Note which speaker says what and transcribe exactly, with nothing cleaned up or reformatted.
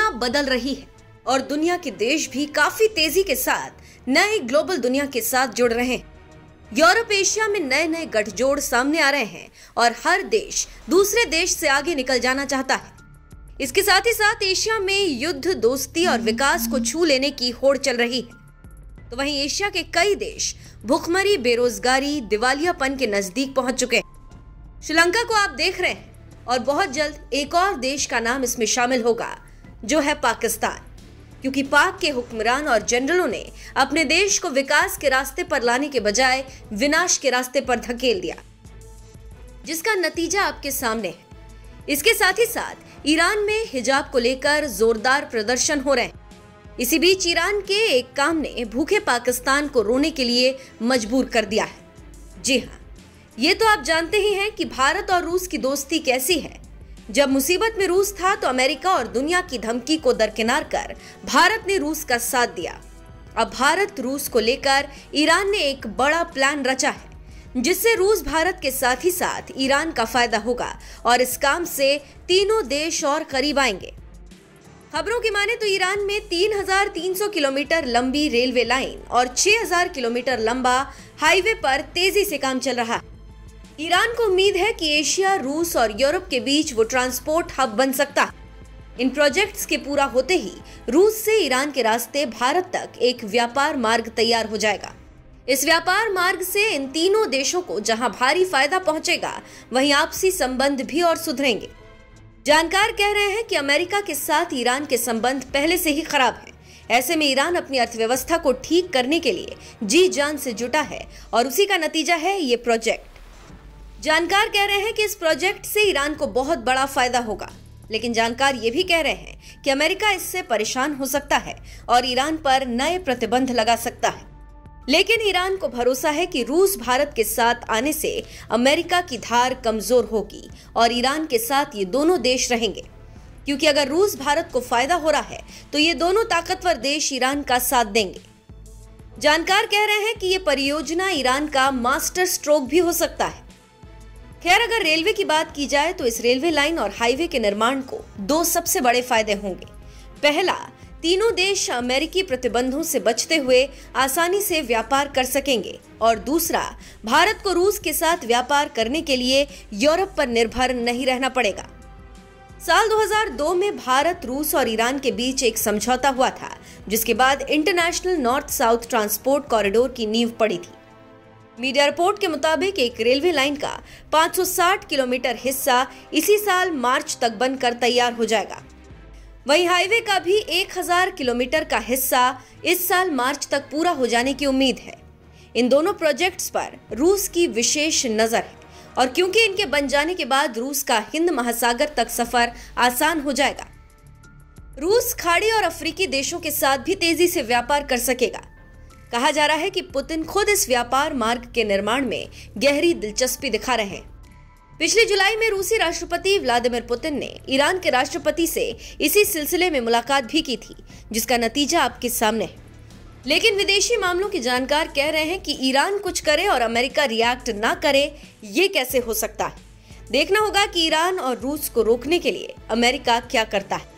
Speaker 1: दुनिया बदल रही है और दुनिया के देश भी काफी तेजी के साथ नए ग्लोबल दुनिया के साथ जुड़ रहे हैं। यूरोप एशिया में नए नए गठजोड़ सामने आ रहे हैं और हर देश दूसरे देश से आगे निकल जाना चाहता है। इसके साथ ही साथ एशिया में युद्ध, दोस्ती और विकास को छू लेने की होड़ चल रही है। तो वहीं एशिया के कई देश भुखमरी, बेरोजगारी, दिवालियापन के नजदीक पहुंच चुके हैं। श्रीलंका को आप देख रहे हैं और बहुत जल्द एक और देश का नाम इसमें शामिल होगा, जो है पाकिस्तान, क्योंकि पाक के हुक्मरान और जनरलों ने अपने देश को विकास के रास्ते पर लाने के बजाय विनाश के रास्ते पर धकेल दिया, जिसका नतीजा आपके सामने है। इसके साथ ही साथ ईरान में हिजाब को लेकर जोरदार प्रदर्शन हो रहे हैं। इसी बीच ईरान के एक काम ने भूखे पाकिस्तान को रोने के लिए मजबूर कर दिया है। जी हाँ, ये तो आप जानते ही हैं कि भारत और रूस की दोस्ती कैसी है। जब मुसीबत में रूस था तो अमेरिका और दुनिया की धमकी को दरकिनार कर भारत ने रूस का साथ दिया। अब भारत रूस को लेकर ईरान ने एक बड़ा प्लान रचा है, जिससे रूस भारत के साथ ही साथ ईरान का फायदा होगा और इस काम से तीनों देश और करीब आएंगे। खबरों की माने तो ईरान में तीन हज़ार तीन सौ किलोमीटर लंबी रेलवे लाइन और छह हज़ार किलोमीटर लंबा हाईवे पर तेजी से काम चल रहा है। ईरान को उम्मीद है कि एशिया, रूस और यूरोप के बीच वो ट्रांसपोर्ट हब बन सकता है। इन प्रोजेक्ट्स के पूरा होते ही रूस से ईरान के रास्ते भारत तक एक व्यापार मार्ग तैयार हो जाएगा। इस व्यापार मार्ग से इन तीनों देशों को जहां भारी फायदा पहुंचेगा, वहीं आपसी संबंध भी और सुधरेंगे। जानकार कह रहे हैं कि अमेरिका के साथ ईरान के संबंध पहले से ही खराब हैं। ऐसे में ईरान अपनी अर्थव्यवस्था को ठीक करने के लिए जी जान से जुटा है और उसी का नतीजा है ये प्रोजेक्ट। जानकार कह रहे हैं कि इस प्रोजेक्ट से ईरान को बहुत बड़ा फायदा होगा, लेकिन जानकार ये भी कह रहे हैं कि अमेरिका इससे परेशान हो सकता है और ईरान पर नए प्रतिबंध लगा सकता है। लेकिन ईरान को भरोसा है कि रूस भारत के साथ आने से अमेरिका की धार कमजोर होगी और ईरान के साथ ये दोनों देश रहेंगे, क्योंकि अगर रूस भारत को फायदा हो रहा है तो ये दोनों ताकतवर देश ईरान का साथ देंगे। जानकार कह रहे हैं कि ये परियोजना ईरान का मास्टर स्ट्रोक भी हो सकता है। खैर, अगर रेलवे की बात की जाए तो इस रेलवे लाइन और हाईवे के निर्माण को दो सबसे बड़े फायदे होंगे। पहला, तीनों देश अमेरिकी प्रतिबंधों से बचते हुए आसानी से व्यापार कर सकेंगे और दूसरा, भारत को रूस के साथ व्यापार करने के लिए यूरोप पर निर्भर नहीं रहना पड़ेगा। साल दो हज़ार दो में भारत, रूस और ईरान के बीच एक समझौता हुआ था, जिसके बाद international north south transport corridor की नींव पड़ी थी। मीडिया रिपोर्ट के मुताबिक एक रेलवे लाइन का पाँच सौ साठ किलोमीटर हिस्सा इसी साल मार्च तक बनकर तैयार हो जाएगा। वहीं हाईवे का भी एक हज़ार किलोमीटर का हिस्सा इस साल मार्च तक पूरा हो जाने की उम्मीद है। इन दोनों प्रोजेक्ट्स पर रूस की विशेष नजर है और क्योंकि इनके बन जाने के बाद रूस का हिंद महासागर तक सफर आसान हो जाएगा। रूस खाड़ी और अफ्रीकी देशों के साथ भी तेजी से व्यापार कर सकेगा। कहा जा रहा है कि पुतिन खुद इस व्यापार मार्ग के निर्माण में गहरी दिलचस्पी दिखा रहे हैं। पिछले जुलाई में रूसी राष्ट्रपति व्लादिमीर पुतिन ने ईरान के राष्ट्रपति से इसी सिलसिले में मुलाकात भी की थी, जिसका नतीजा आपके सामने है। लेकिन विदेशी मामलों के जानकार कह रहे हैं कि ईरान कुछ करे और अमेरिका रिएक्ट ना करे, ये कैसे हो सकता है। देखना होगा कि ईरान और रूस को रोकने के लिए अमेरिका क्या करता है।